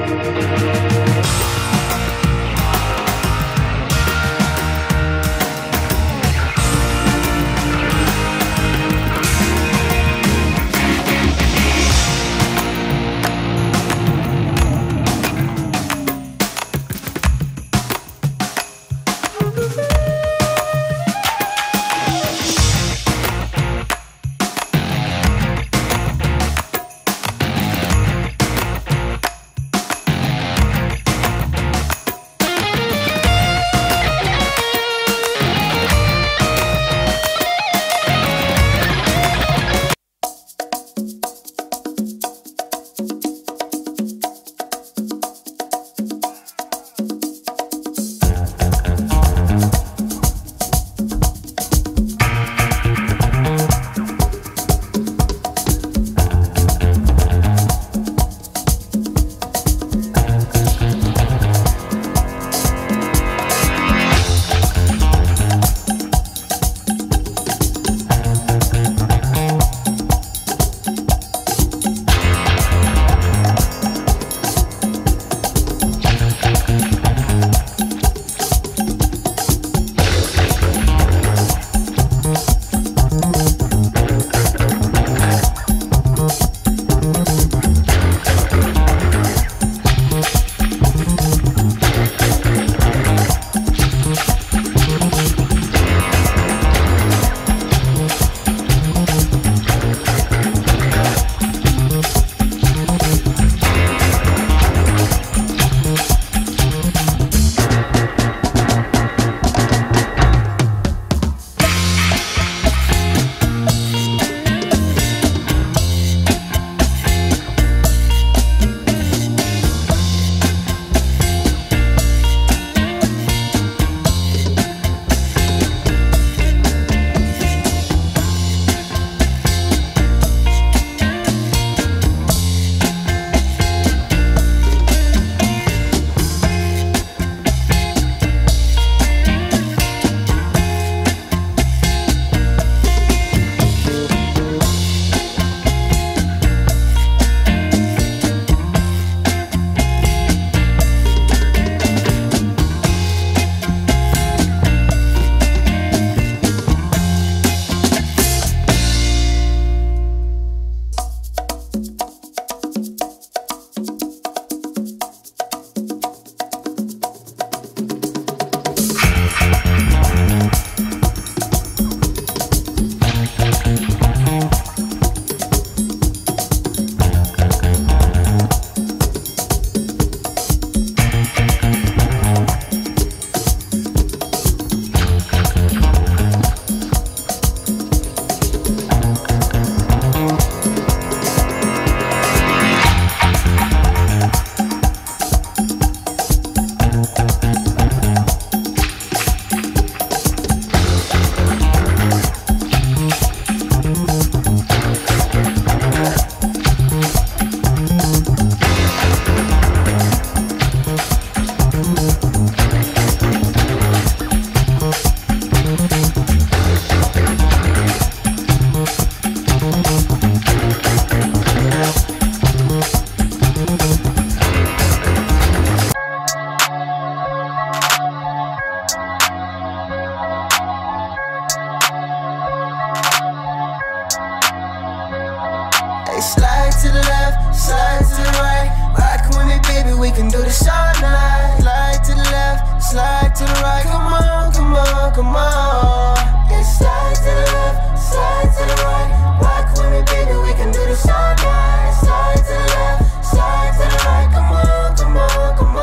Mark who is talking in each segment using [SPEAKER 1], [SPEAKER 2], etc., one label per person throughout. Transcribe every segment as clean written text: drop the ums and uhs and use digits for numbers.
[SPEAKER 1] Hey, slide to the left, slide to the right. Rockin' with me, baby, we can do this all night. Slide to the left, slide to the right. Come on, come on, come on. Yeah, slide to the left, slide to the right. Rockin' with me, baby, we can do this all night. Slide to the left, slide to the right. Come on, come on, come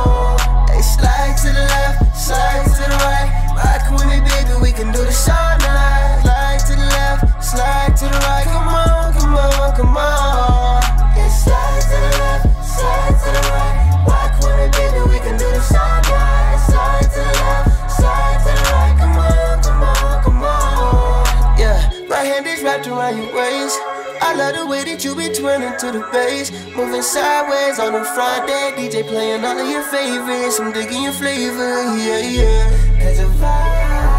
[SPEAKER 1] on. Hey, slide to the left, slide to the right. Rockin' with me, baby, we can do this all night. Slide to the left, slide to the right. Come on, come on, come on. Yeah, slide to the left, slide to the right. Rockin' with me, baby, we can do this all night. Slide to the left, slide to the right. Come on, come on, come on. Yeah, right hand is wrapped around your waist. I love the way that you be twirling to the bass, moving sideways on the front deck. DJ playing all of your favorites, I'm digging your flavor, yeah, yeah. Cause the vibe